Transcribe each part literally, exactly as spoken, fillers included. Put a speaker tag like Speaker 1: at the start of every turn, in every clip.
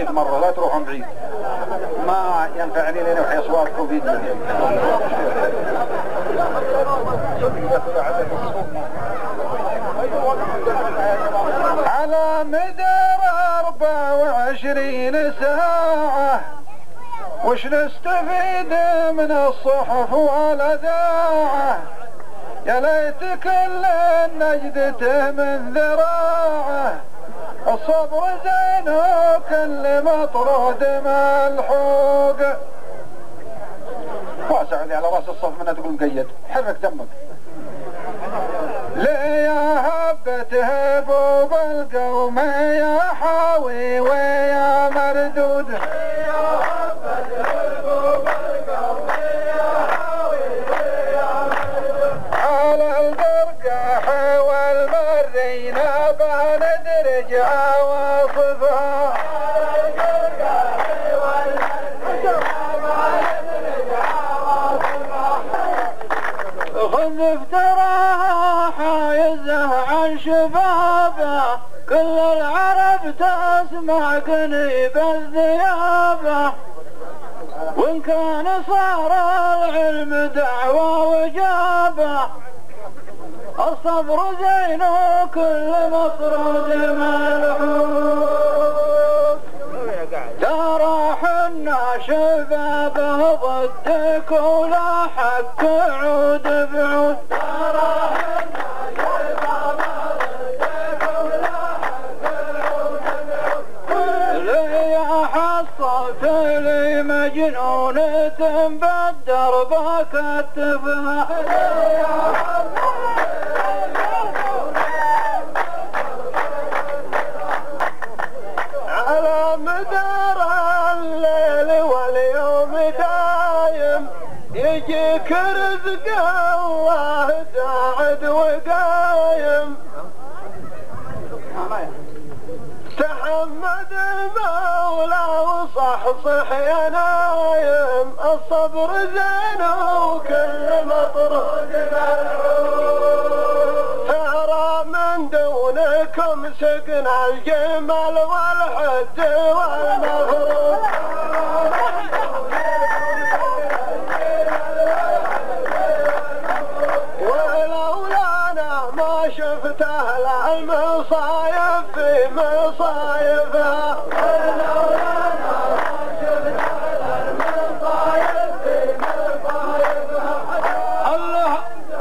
Speaker 1: بعيد مرة، لا تروحون بعيد، ما ينفعني لنا وحي أصواتكم في الدنيا. على مدار أربع وعشرين ساعة وش نستفيد من الصحف والأذاعة؟ يا ليت كل نجدته من ذراعه، الصبر زين وكل مطرود ملحوق. واسع اللي على راس الصف منها تقول مقيد، حرك دمك. ليه يا هبة هبوب القوم يا حاوي ويا مردود، على القرقاح والمرين بندرج عواصفها، خذ افتراها حايزه عن شبابه، كل العرب تسمع قنيب الذيابه، وإن كان صار العلم دعوة وجابة، الصبر زين وكل مطرود ملحوق. ترى حنا شبابه ضدك ولا حق عود بعود، ترى حنا شبابه ضدك ولا حق عود بعود، لي حصلت لي مجنونة بالدرب كتفها، على مدار الليل واليوم دايم يجيك رزق الله ساعد وقايم، تحمد المولى وصحصح يا نايم، الصبر زين وكل مطرود ملعوب، ترى من دونكم سقنا الجمل والحد والمفروض، ولولانا ما شفت اهل المصايب في مصايبها، ولولانا ما شفت اهل المصايب في مصايبها، الله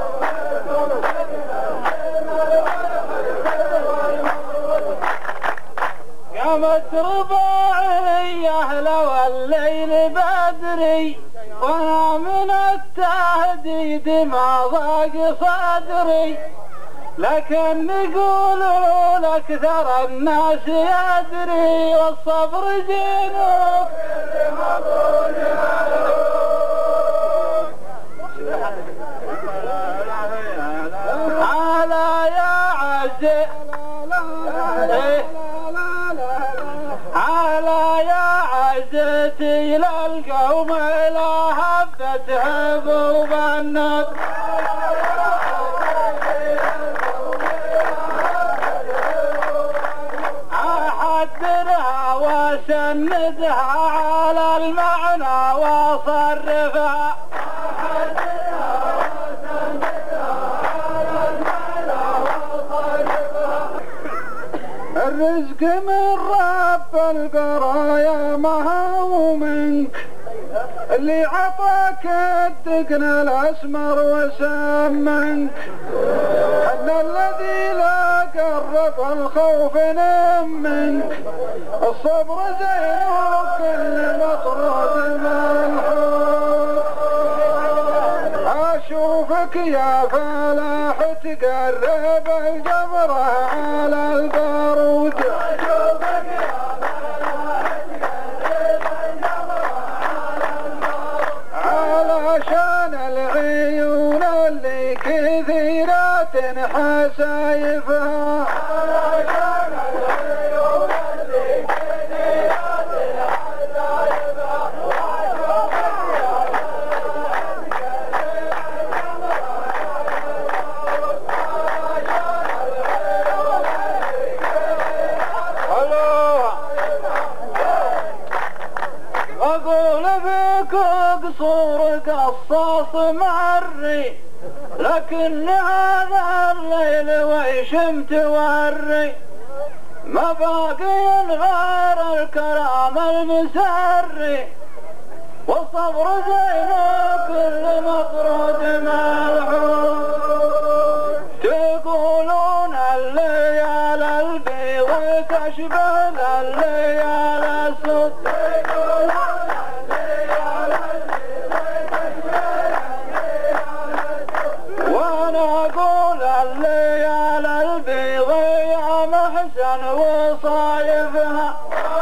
Speaker 1: قامت رباعية لو الليل بدري، وانا من التهديد ما ضاق صدري، لكن يقولوا لأكثر الناس يدري، والصبر زين وكل مطرود ملعوب، على يا عزي على يا عزتي للقوم لا هبت هبوب النار، أحدرها وسندها على المعنى وصرفها، الرزق من رب البرايا ما هو منك، اللي عطاك الدقن الاسمر وسمنك، ان الذي لا قرب الخوف منك، الصبر زين وكل مطرود ملحوق، اشوفك يا فلاح تقرب الجبره على البارود، اشوفك يا فلاح تقرب الجبره على البارود، علشان العيون اللي كثيرات حسايفها، علشان العيون اللي كثيرات حسايفها،
Speaker 2: مقصور قصاص مري، لكن هذا الليل ويشم توري، ما باقي غير الكرام المسري، والصبر زين كل مطرود ملحوظ. تقولون الليال البيض تشبه الليال السود، وانا اقول الليال البيض يا محسن وصايفها.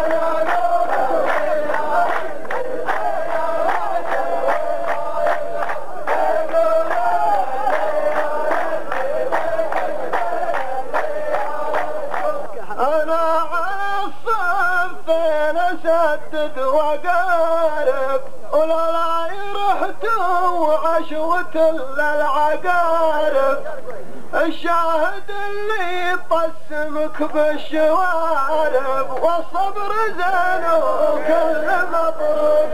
Speaker 2: انا عالصفين اسدد وقارب، ولا رحت وعشوة للعقارب، الشاهد اللي يطسمك بالشوارب، والصبر زين وكل مطروق.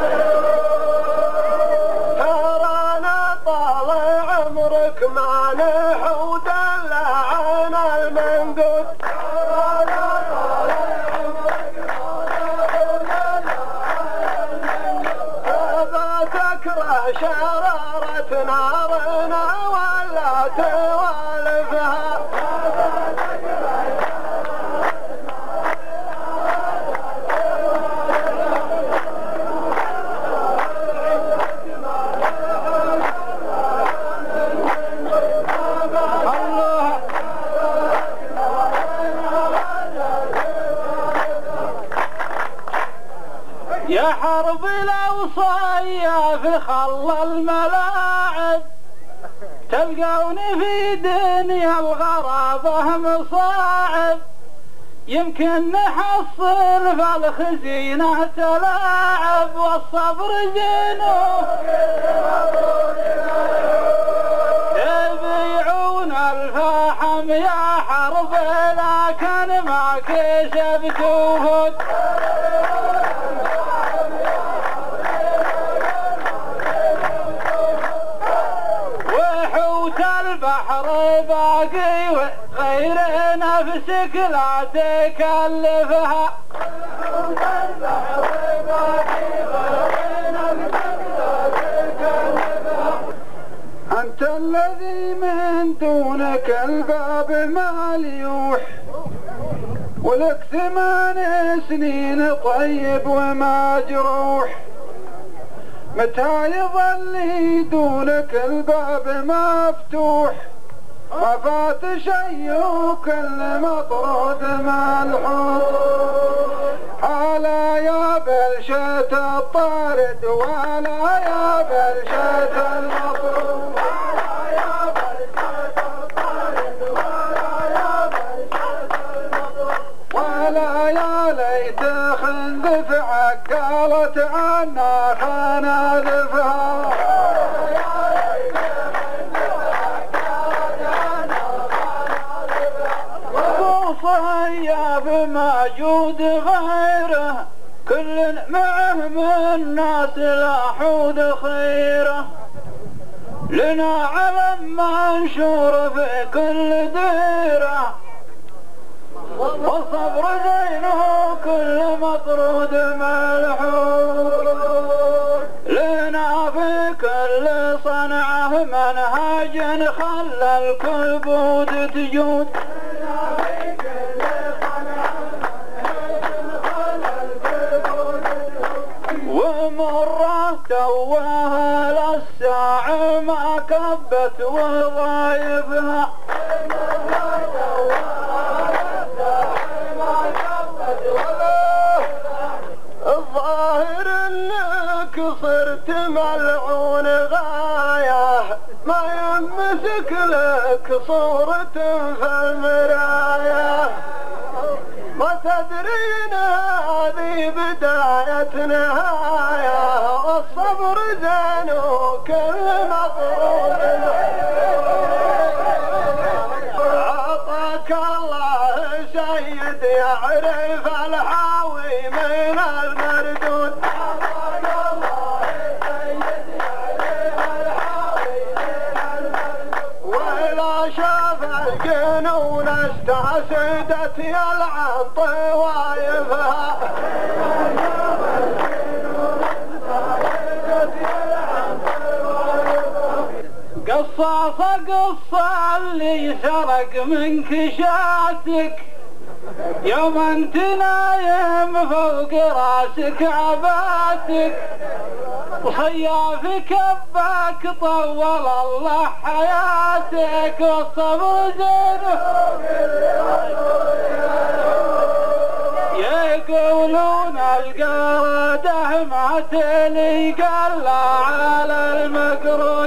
Speaker 2: ترانا طال عمرك ما نحود لعنا المنقود، تكره شرارة نارنا ولا توالفها. يا حرب الأوصايا في خل الملاعب، تلقوني في دنيا الغرابة مصاعب، يمكن نحصل في الخزينة تلاعب، والصبر زينه تبيعون الفحم يا حرب لكن ما كسبت وهد، البحر باقي غير نفسك لا تكلفها. أنت الذي من دونك الباب مليوح، ولك ثمان سنين طيب ومجروح، متى يظل دونك الباب مفتوح، ما فات شي وكل مطرود ملحوظ. هلا يا بلشة الطارد ولا يا بلشة المطرود، ولا يا ليت خنذف عقالت عنا خناذفها. صياب موجود غيره، كل معه من ناس لا حود خيره، لنا علم منشور في كل ديره، والصبر زينه كل مطرود ملحوظ، لنا في كل صنعه منهاج خلى الكبود تجود، ومرة توها للساعة ما كبت وظايفها، الظاهر انك صرت ملعون غاية، ما يمسك لك صورة في المراية، ما تدرين هذه بداية نهاية، والصبر زين وكل مطرود. عطاك الله سيد يعرف الحاوي من المردود، عطاك الله قصاصة قصة اللي سرق منك شاتك يوم انت نايم فوق راسك عباتك وصياف كباك طول الله حياتك والصبر زينه يقولون القردة ما تلقى على المقرود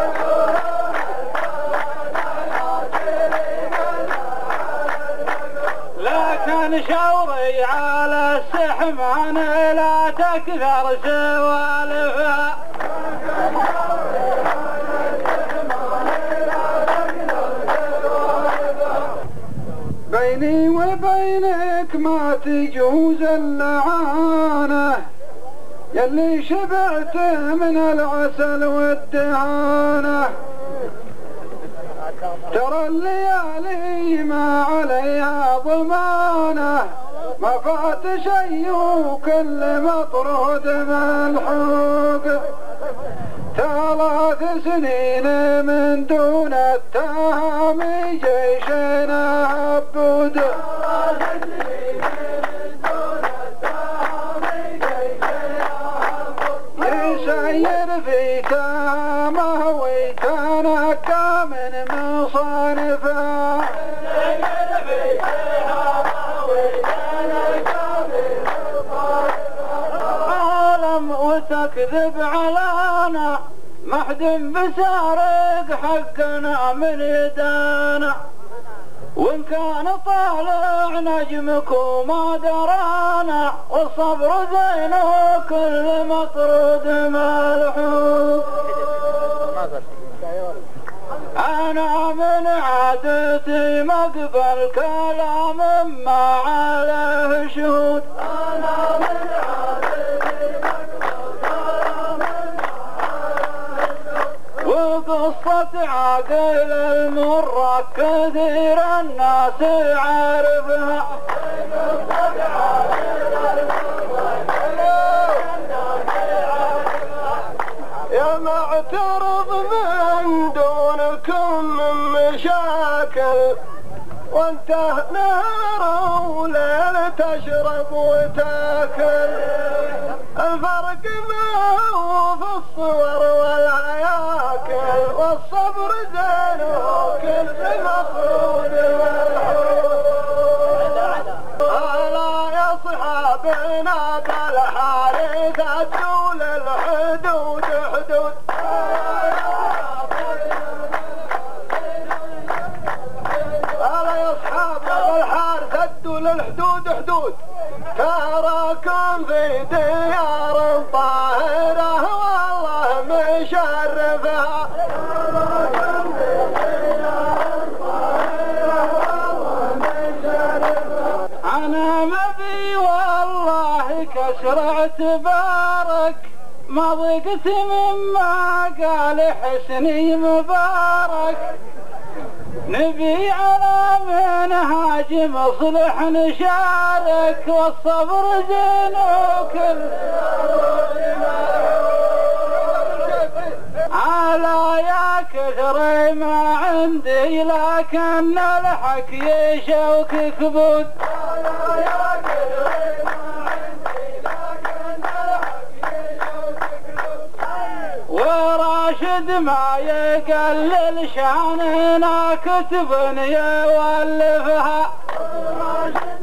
Speaker 2: لكن شوري على السحمان لا تكثر سوالفها بيني وبينك ما تجوز اللعانة يلي شبعت من العسل والدهانة ترى الليالي ما عليها ضمانة ما فات شي وكل مطرود ملحوق ثلاث سنين من دون التهم جيشنا عبود يسير في تامه ويتنكى من مصانفه عالم وتكذب علينا محد بسارق حقنا من يدانا وإن كان طالع نجمك وما درانا والصبر زين وكل مطرود ملحوق أنا من عادتي مقبل كلام ما عليه شهود أنا من وقصة عاقل المرة كثير الناس يعرفها يا معترض من دونكم من مشاكل وانت نهار وليل تشرب وتاكل الفرق ما هو في الصور والهياكل والصبر زين وكل مفروض ملحوظ ألا يا صحابنا بالحارث أدوا للحدود حدود ألا يا صحابنا بالحارث أدوا للحدود حدود تراكم في ديار طاهرة والله مشرفها أنا مبي والله كسر اعتبارك ما ضقت مما قال حسني مبارك نبي على منهاج مصلح نشارك والصبر زين وكل على يا كثر ما عندي لكن الحق يشوك كبود وراشد ما يقلل شاننا كتب يولفها